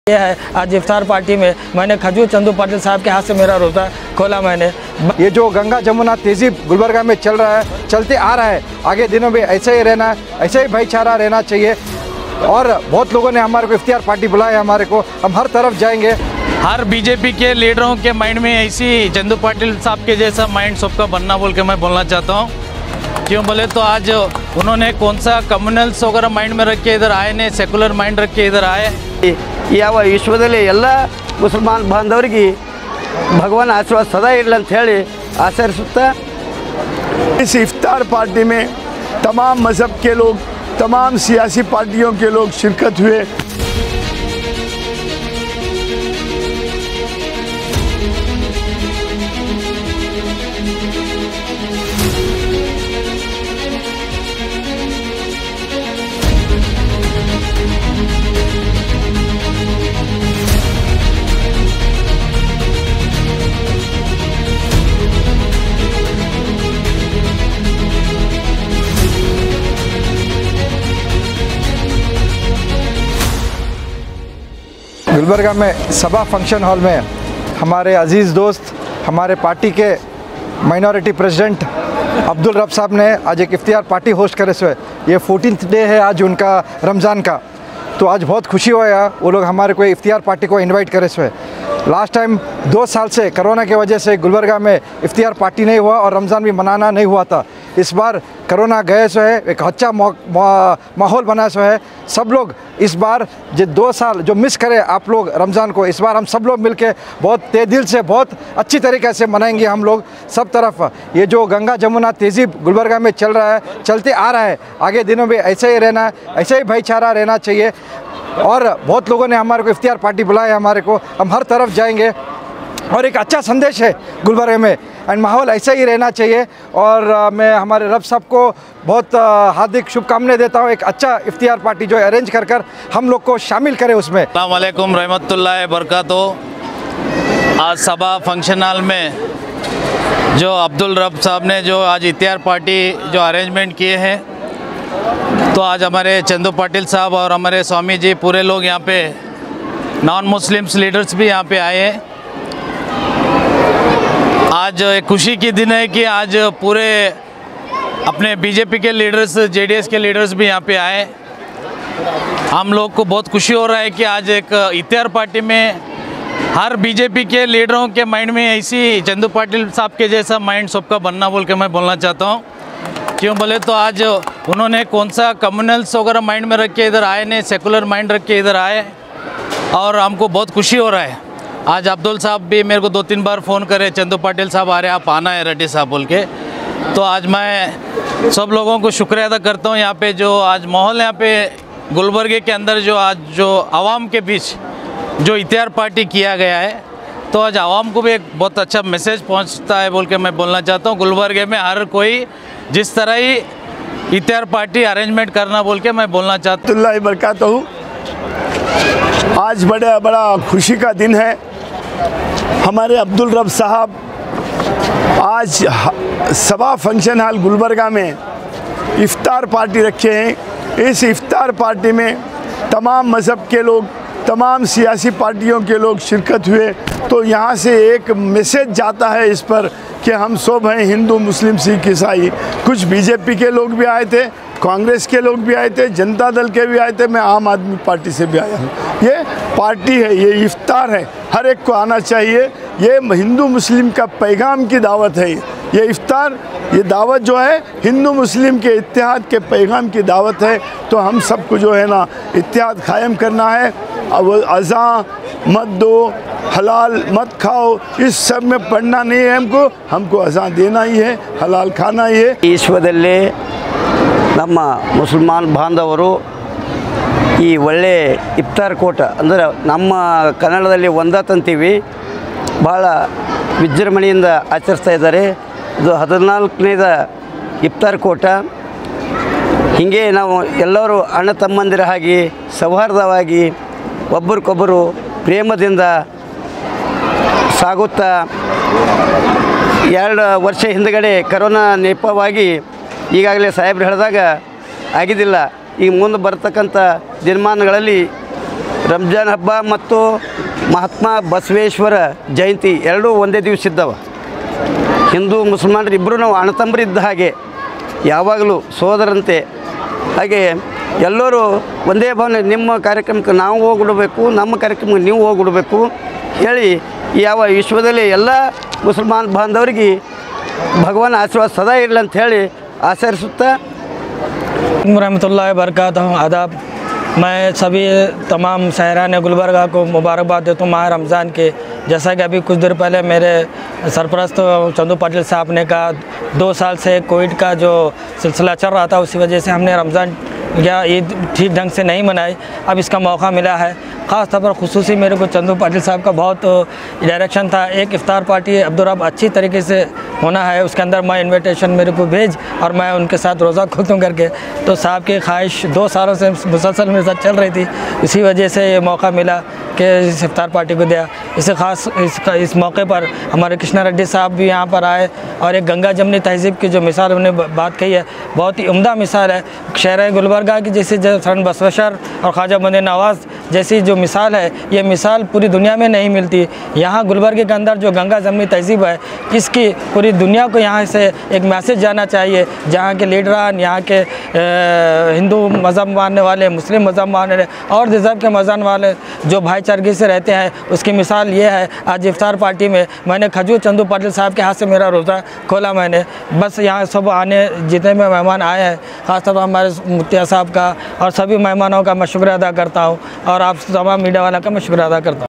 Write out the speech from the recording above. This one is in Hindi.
ये है आज इफ्तार पार्टी में मैंने खजूर चंदू पाटिल साहब के हाथ से मेरा रोज़ा खोला मैंने। ये जो गंगा जमुना तहज़ीब गुलबर्गा में चल रहा है, चलते आ रहा है, आगे दिनों में ऐसे ही रहना, ऐसे ही भाईचारा रहना चाहिए। और बहुत लोगों ने हमारे को इफ्तार पार्टी बुलाया, हमारे को, हम हर तरफ जाएंगे। हर बीजेपी के लीडरों के माइंड में ऐसी चंदू पाटिल साहब के जैसा माइंड सबका बनना बोल के मैं बोलना चाहता हूँ। क्यों बोले तो आज उन्होंने कौन सा कम्युनल्स वगैरह माइंड में रख के इधर आए ने, सेकुलर माइंड रख के इधर आए। ಯಾವ ವಿಶ್ವದಲ್ಲಿ ಎಲ್ಲ ಮುಸಲ್ಮಾನ್ ಬಾಂಧವರಿಗೆ भगवान आशीर्वाद सदा इरली ಅಂತ ಹೇಳಿ आशीर्वाद। इस इफ्तार पार्टी में तमाम मज़हब के लोग, तमाम सियासी पार्टियों के लोग शिरकत हुए। गुलबर्गा में सभा फंक्शन हॉल में हमारे अजीज़ दोस्त, हमारे पार्टी के माइनॉरिटी प्रेसिडेंट अब्दुल रब साहब ने आज एक इफ्तार पार्टी होस्ट करे सो है। ये 14th डे है आज उनका रमज़ान का, तो आज बहुत खुशी हुआ वो लोग हमारे को इफ्तार पार्टी को इनवाइट करे सो है। लास्ट टाइम 2 साल से कोरोना की वजह से गुलबर्गा में इफ्तार पार्टी नहीं हुआ और रमज़ान भी मनाना नहीं हुआ था। इस बार कोरोना गए सो है, एक अच्छा माहौल बना सो है। सब लोग इस बार जो 2 साल जो मिस करे आप लोग रमज़ान को, इस बार हम सब लोग मिलके बहुत तहे दिल से, बहुत अच्छी तरीके से मनाएंगे हम लोग सब तरफ। ये जो गंगा जमुना तहज़ीब गुलबर्गा में चल रहा है, चलते आ रहा है, आगे दिनों में ऐसे ही रहना, ऐसे ही भाईचारा रहना चाहिए। और बहुत लोगों ने हमारे को इफ्तार पार्टी बुलाया, हमारे को, हम हर तरफ जाएंगे। और एक अच्छा संदेश है गुलबर्गा में, एंड माहौल ऐसा ही रहना चाहिए। और मैं हमारे रब साहब को बहुत हार्दिक शुभकामनाएं देता हूँ। एक अच्छा इफ्तार पार्टी जो अरेंज कर हम लोग को शामिल करें उसमें। अस्सलाम वालेकुम रहमतुल्लाहि बरकातहू। आज सभा फंक्शन हॉल में जो अब्दुल रब साहब ने जो आज इफ्तार पार्टी जो अरेंजमेंट किए हैं, तो आज हमारे चंदू पाटिल साहब और हमारे स्वामी जी पूरे लोग यहाँ पे, नॉन मुस्लिम्स लीडर्स भी यहाँ पे आए हैं। आज एक खुशी की दिन है कि आज पूरे अपने बीजेपी के लीडर्स, जेडीएस के लीडर्स भी यहाँ पे आए। हम लोग को बहुत खुशी हो रहा है कि आज एक इफ्तार पार्टी में हर बीजेपी के लीडरों के माइंड में ऐसी चंदू पाटिल साहब के जैसा माइंड सबका बनना बोल के मैं बोलना चाहता हूँ। क्यों बोले तो आज उन्होंने कौन सा कम्युनल्स वगैरह माइंड में रख के इधर आए ने, सेकुलर माइंड रख के इधर आए, और हमको बहुत खुशी हो रहा है। आज अब्दुल साहब भी मेरे को 2-3 बार फ़ोन करे, चंदू पाटिल साहब आ रहे, आप आना है रेड्डी साहब बोल के। तो आज मैं सब लोगों को शुक्रिया अदा करता हूँ। यहाँ पे जो आज माहौल यहाँ पे गुलबर्गे के अंदर जो आज जो आवाम के बीच जो इफ्तार पार्टी किया गया है, तो आज आवाम को भी एक बहुत अच्छा मैसेज पहुँचता है बोल के मैं बोलना चाहता हूँ। गुलबर्गे में हर कोई जिस तरह ही इफ्तार पार्टी अरेंजमेंट करना बोल के मैं बोलना चाहता हूँ। बरकातहू। आज बड़ा खुशी का दिन है। हमारे अब्दुल रब साहब आज सभा फंक्शन हॉल गुलबर्गा में इफ्तार पार्टी रखे हैं। इस इफ्तार पार्टी में तमाम मज़हब के लोग, तमाम सियासी पार्टियों के लोग शिरकत हुए। तो यहाँ से एक मैसेज जाता है इस पर कि हम सब हैं, हिंदू, मुस्लिम, सिख, ईसाई। कुछ बीजेपी के लोग भी आए थे, कांग्रेस के लोग भी आए थे, जनता दल के भी आए थे, मैं आम आदमी पार्टी से भी आया हूँ। ये पार्टी है, ये इफ्तार है, हर एक को आना चाहिए। ये हिंदू मुस्लिम का पैगाम की दावत है। ये इफ्तार, ये दावत जो है हिंदू मुस्लिम के इत्तेहाद के पैगाम की दावत है। तो हम सबको जो है ना इत्तेहाद कायम करना है। अब अज़ां मत दो, हलाल मत खाओ, इस सब में पढ़ना नहीं है हमको अज़ां देना ही है, हलाल खाना ही है। ವಿಶ್ವದಲ್ಲೇ ನಮ್ಮ ಮುಸಲ್ಮಾನ್ ಬಾಂಧವರು ಈ ಒಳ್ಳೆ ಇಫ್ತಾರ್ ಕೂಟ ಅಂದರೆ ನಮ್ಮ ಕನ್ನಡದಲ್ಲಿ ಒಂದಾತ್ ಅಂತೀವಿ, ಭಾಳ ವಿಜೃಂಭಣೆಯಿಂದ ಆಚರಿಸ್ತಾ ಇದ್ದಾರೆ। ಇದು 14ನೇದ ಇಫ್ತಾರ್ ಕೂಟ। ಹೀಗೆ ನಾವು ಎಲ್ಲರೂ ಅಣ್ಣ ತಮ್ಮಂದಿರ ಹಾಗೆ ಸೌಹಾರ್ದವಾಗಿ ಒಬ್ಬರಿಗೊಬ್ಬರು ಪ್ರೇಮದಿಂದ ಸಾಗುತ್ತಾ 2 ವರ್ಷ ಹಿಂದಗಡೆ ಕರೋನಾ ನೆಪವಾಗಿ ಈಗಾಗಲೇ ಸಾಹೇಬ್ರು ಹೇಳಿದಾಗ ಆಗಿದ್ದಿಲ್ಲ। ಈ ಮುಂದೆ ಬರ್ತಕ್ಕಂಥ ದಿನಮಾನಗಳಲ್ಲಿ ರಂಜಾನ್ ಹಬ್ಬ ಮತ್ತು ಮಹಾತ್ಮ ಬಸವೇಶ್ವರ ಜಯಂತಿ ಎರಡೂ ಒಂದೇ ದಿವಸ ಇದ್ದಾವೆ. ಹಿಂದೂ ಮುಸಲ್ಮಾನರು ಇಬ್ಬರೂ ನಾವು ಅಣ್ಣತಮ್ಮರಿದ್ದ ಹಾಗೆ, ಯಾವಾಗಲೂ ಸೋದರಂತೆ. ಹಾಗೆ ಎಲ್ಲರೂ ಒಂದೇ ಭಾವನೆ, ನಿಮ್ಮ ಕಾರ್ಯಕ್ರಮಕ್ಕೆ ನಾವು ಹೋಗಿಡಬೇಕು, ನಮ್ಮ ಕಾರ್ಯಕ್ರಮಕ್ಕೆ ನೀವು ಹೋಗಿಡಬೇಕು ಹೇಳಿ ಯಾವ ವಿಶ್ವದಲ್ಲಿ ಎಲ್ಲ ಮುಸಲ್ಮಾನ್ ಬಾಂಧವರಿಗೆ ಭಗವಾನ್ ಆಶೀರ್ವಾದ ಸದಾ ಇರಲಿ ಅಂತ ಹೇಳಿ ಆಚರಿಸುತ್ತಾ रहमतुल्लाहि बरकातहू आदाब। मैं सभी तमाम शहरान गुलबर्गा को मुबारकबाद देता हूँ माह रमज़ान के। जैसा कि अभी कुछ देर पहले मेरे सरपरस्त चंदू पाटिल साहब ने कहा, 2 साल से कोविड का जो सिलसिला चल रहा था उसी वजह से हमने रमज़ान या ईद ठीक ढंग से नहीं मनाई। अब इसका मौका मिला है। ख़ास तौर पर खुसूसी मेरे को चंदू पाटिल साहब का बहुत डायरेक्शन था। एक इफ्तार पार्टी अब्दुल रब अच्छी तरीके से होना है, उसके अंदर मैं इनविटेशन मेरे को भेज और मैं उनके साथ रोज़ा खोलूँ करके। तो साहब की ख्वाहिश 2 सालों से मुसलसल मेरे साथ चल रही थी, इसी वजह से ये मौका मिला कि इस इफ्तार पार्टी को दिया। इसे ख़ास इस मौके पर हमारे कृष्णा रेड्डी साहब भी यहाँ पर आए और एक गंगा जमनी तहज़ीब की जो मिसाल उन्होंने बात कही है, बहुत ही उम्दा मिसाल है। शहर गुलबर्गा की जैसे शरण बसवेश्वर और ख्वाजा बंदे नवाज़ जैसी जो मिसाल है, ये मिसाल पूरी दुनिया में नहीं मिलती। यहाँ गुलबर्गे के अंदर जो गंगा जमनी तहज़ीब है, इसकी पूरी दुनिया को यहाँ से एक मैसेज जाना चाहिए। जहाँ के लीडरान, यहाँ के हिंदू मज़हब मानने वाले, मुस्लिम मज़हब मानने वाले और मज़हब के मज़हब वाले जो भाईचारगी से रहते हैं, उसकी मिसाल ये है। आज इफ्तार पार्टी में मैंने खजूर चंदू पाटिल साहब के हाथ से मेरा रोज़ा खोला मैंने। बस यहाँ सब आने जितने में मेहमान आए हैं, ख़ासतौर पर हमारे मुफ्तिया साहब का और सभी मेहमानों का मैं शुक्रिया अदा करता हूँ और आप तमाम मीडिया वाला का मैं शुक्रिया अदा करता हूँ।